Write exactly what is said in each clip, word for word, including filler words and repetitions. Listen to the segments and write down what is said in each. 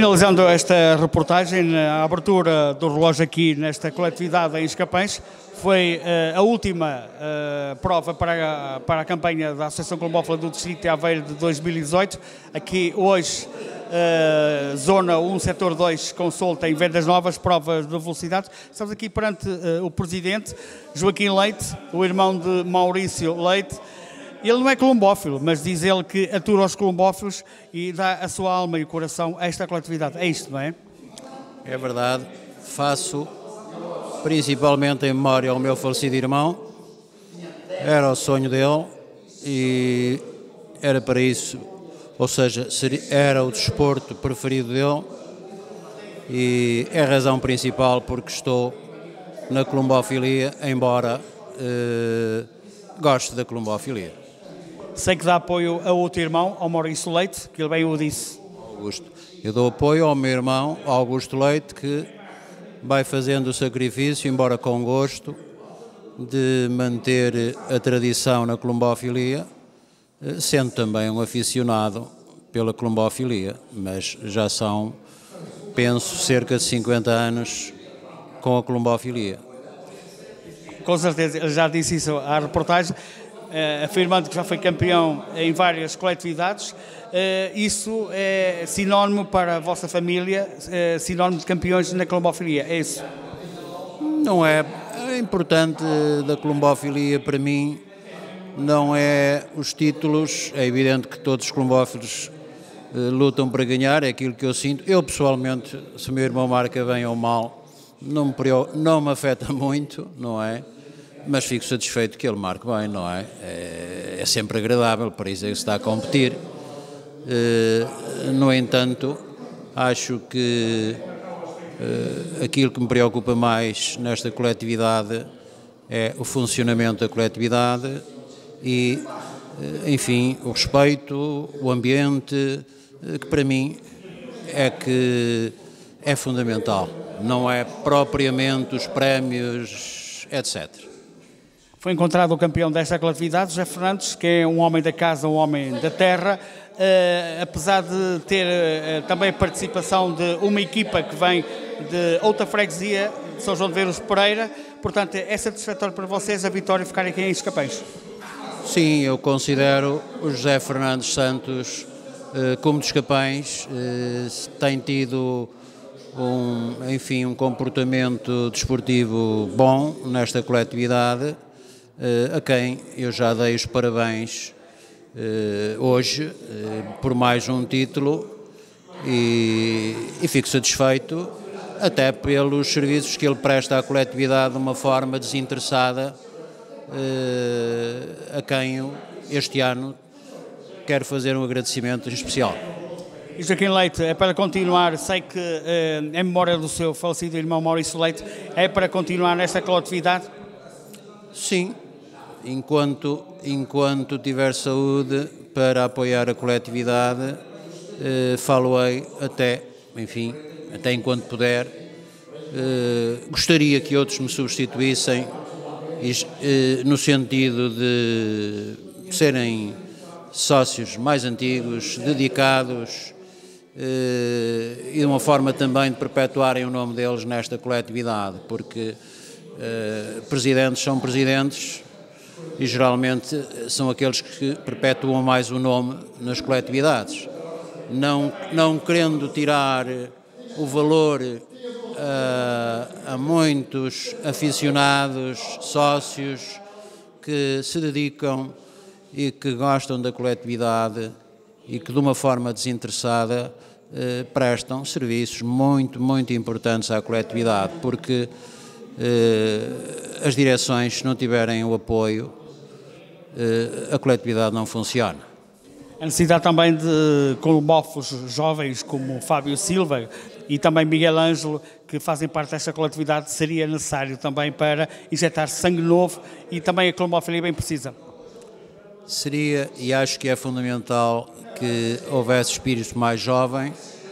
Finalizando esta reportagem, a abertura do relógio aqui nesta coletividade em Escapães foi uh, a última uh, prova para a, para a campanha da Associação Colombófila do Distrito de Aveiro de dois mil e dezoito. Aqui hoje, uh, Zona um, Setor dois, consulta em vendas novas, provas de velocidade. Estamos aqui perante uh, o Presidente, Joaquim Leite, o irmão de Maurício Leite. Ele não é colombófilo, mas diz ele que atura os colombófilos e dá a sua alma e o coração a esta coletividade. É isto, não é? É verdade. Faço principalmente em memória ao meu falecido irmão. Era o sonho dele e era para isso, ou seja, era o desporto preferido dele e é a razão principal porque estou na colombofilia, embora eh, goste da colombofilia. Sei que dá apoio a outro irmão, ao Maurício Leite, que ele bem o disse. Augusto. Eu dou apoio ao meu irmão, Augusto Leite, que vai fazendo o sacrifício, embora com gosto, de manter a tradição na colombofilia, sendo também um aficionado pela colombofilia, mas já são, penso, cerca de cinquenta anos com a colombofilia. Com certeza, ele já disse isso à reportagem. Uh, afirmando que já foi campeão em várias coletividades, uh, isso é sinónimo para a vossa família, uh, sinónimo de campeões na colombofilia, é isso? Não é. É importante da colombofilia para mim, não é os títulos, é evidente que todos os colombófilos uh, lutam para ganhar, é aquilo que eu sinto. Eu pessoalmente, se o meu irmão marca bem ou mal, não me, não me afeta muito, não é? Mas fico satisfeito que ele marque bem, não é? É, é sempre agradável, para isso é que se está a competir. Uh, no entanto, acho que uh, aquilo que me preocupa mais nesta coletividade é o funcionamento da coletividade e, uh, enfim, o respeito, o ambiente, uh, que para mim é que é fundamental. Não é propriamente os prémios, etcétera. Foi encontrado o campeão desta coletividade, José Fernandes, que é um homem da casa, um homem da terra, uh, apesar de ter uh, também a participação de uma equipa que vem de outra freguesia, de São João de Veiros Pereira. Portanto, é satisfatório para vocês a vitória ficar aqui em Escapães? Sim, eu considero o José Fernandes Santos uh, como de Escapães, uh, tem tido um, enfim, um comportamento desportivo bom nesta coletividade, Uh, a quem eu já dei os parabéns uh, hoje uh, por mais um título e, e fico satisfeito até pelos serviços que ele presta à coletividade de uma forma desinteressada, uh, a quem eu, este ano quero fazer um agradecimento especial. E Joaquim Leite, é para continuar, sei que uh, em memória do seu falecido irmão Maurício Leite, é para continuar nesta coletividade? Sim. Enquanto, enquanto tiver saúde para apoiar a coletividade, eh, falo-ei até, enfim, até enquanto puder. Eh, gostaria que outros me substituíssem, eh, no sentido de serem sócios mais antigos, dedicados, eh, e de uma forma também de perpetuarem o nome deles nesta coletividade, porque eh, presidentes são presidentes, e geralmente são aqueles que perpetuam mais o nome nas coletividades, não, não querendo tirar o valor a, a muitos aficionados, sócios que se dedicam e que gostam da coletividade e que de uma forma desinteressada eh, prestam serviços muito, muito importantes à coletividade, porque Uh, as direções, se não tiverem o apoio, uh, a coletividade não funciona. A necessidade também de colombófilos jovens como Fábio Silva e também Miguel Ângelo, que fazem parte desta coletividade, seria necessário também para injetar sangue novo e também a colombofilia bem precisa. Seria, e acho que é fundamental que houvesse espírito mais jovem.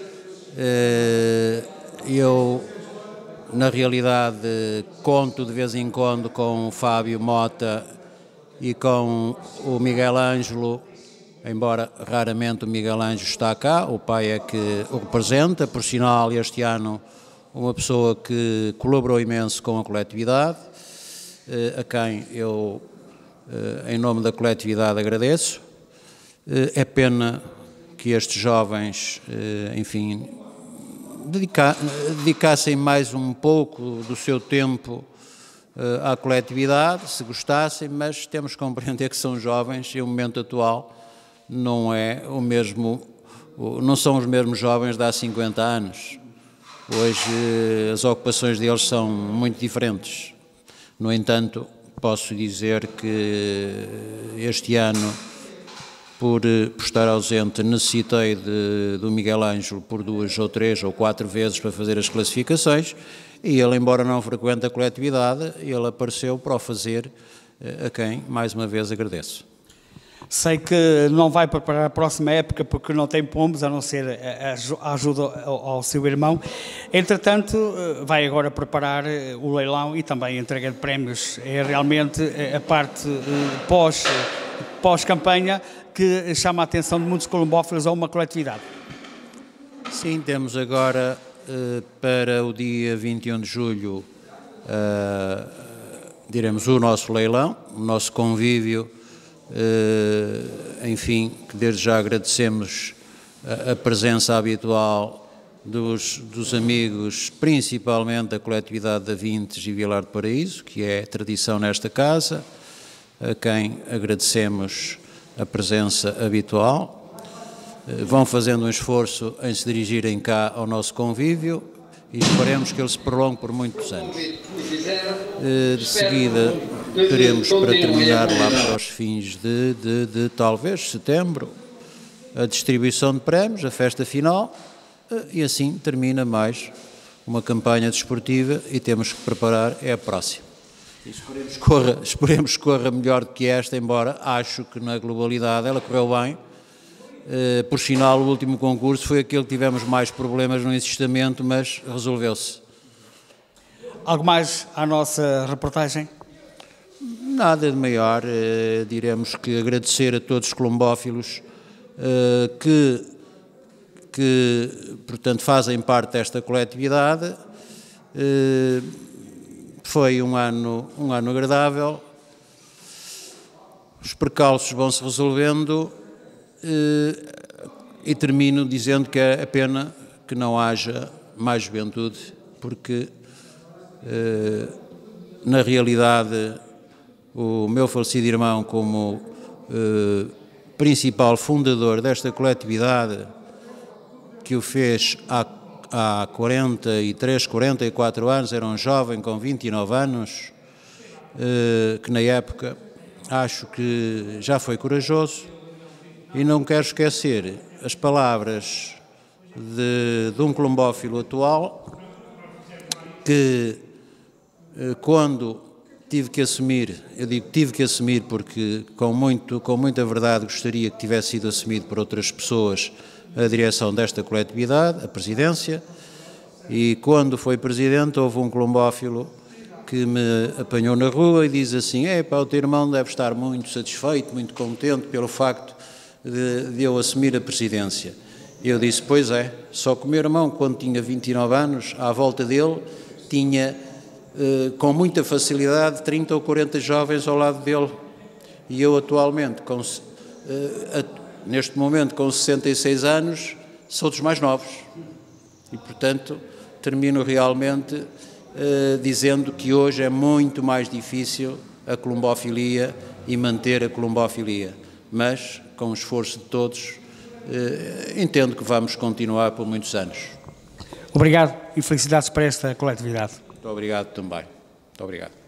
Uh, eu Na realidade, conto de vez em quando com o Fábio Mota e com o Miguel Ângelo embora raramente o Miguel Ângelo está cá, o pai é que o representa, por sinal este ano uma pessoa que colaborou imenso com a coletividade, a quem eu, em nome da coletividade, agradeço. É pena que estes jovens, enfim, dedicassem mais um pouco do seu tempo à coletividade, se gostassem, mas temos que compreender que são jovens e o momento atual não é o mesmo, não são os mesmos jovens de há cinquenta anos. Hoje as ocupações deles são muito diferentes. No entanto, posso dizer que este ano, por, por estar ausente, necessitei de, do Miguel Ângelo por duas ou três ou quatro vezes para fazer as classificações e ele, embora não frequente a coletividade, ele apareceu para o fazer, a quem, mais uma vez, agradeço. Sei que não vai preparar a próxima época porque não tem pombos, a não ser a ajuda ao seu irmão. Entretanto, vai agora preparar o leilão e também a entrega de prémios. É realmente a parte pós, pós-campanha que chama a atenção de muitos colombófilos a uma coletividade. Sim, temos agora para o dia vinte e um de julho, diremos, o nosso leilão, o nosso convívio. Uh, enfim, que desde já agradecemos a, a presença habitual dos, dos amigos, principalmente da coletividade da Vintes e Vilar do Paraíso, que é tradição nesta casa, a quem agradecemos a presença habitual. Uh, vão fazendo um esforço em se dirigirem cá ao nosso convívio e esperemos que ele se prolongue por muitos anos. Uh, de seguida, teremos para terminar lá para os fins de, de, de talvez setembro a distribuição de prémios, a festa final, e assim termina mais uma campanha desportiva e temos que preparar é a próxima. E esperemos que corra, esperemos que corra melhor do que esta, embora acho que na globalidade ela correu bem. Por sinal, o último concurso foi aquele que tivemos mais problemas no insistamento, mas resolveu-se. Algo mais à nossa reportagem? Nada de maior, eh, diremos que agradecer a todos os colombófilos eh, que, que, portanto, fazem parte desta coletividade. Eh, foi um ano, um ano agradável, os percalços vão-se resolvendo eh, e termino dizendo que é a pena que não haja mais juventude, porque, eh, na realidade, o meu falecido irmão, como eh, principal fundador desta coletividade, que o fez há, há quarenta e três, quarenta e quatro anos, era um jovem com vinte e nove anos, eh, que na época acho que já foi corajoso, e não quero esquecer as palavras de, de um colombófilo atual, que eh, quando tive que assumir, eu digo tive que assumir porque com, muito, com muita verdade gostaria que tivesse sido assumido por outras pessoas a direção desta coletividade, a presidência, e quando foi presidente houve um colombófilo que me apanhou na rua e diz assim: "Epá, o teu irmão deve estar muito satisfeito, muito contente pelo facto de, de eu assumir a presidência." E eu disse: "Pois é, só que o meu irmão, quando tinha vinte e nove anos, à volta dele, tinha com muita facilidade trinta ou quarenta jovens ao lado dele, e eu atualmente, com, neste momento com sessenta e seis anos, sou dos mais novos, e portanto termino realmente uh, dizendo que hoje é muito mais difícil a colombofilia e manter a colombofilia, mas com o esforço de todos uh, entendo que vamos continuar por muitos anos." Obrigado e felicidades para esta coletividade. Muito obrigado também. Muito obrigado.